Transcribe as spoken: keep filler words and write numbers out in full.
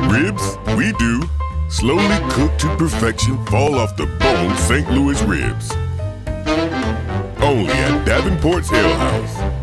Ribs? We do. Slowly cooked to perfection, fall off the bone Saint Louis ribs. Only at Davenport's Ale House.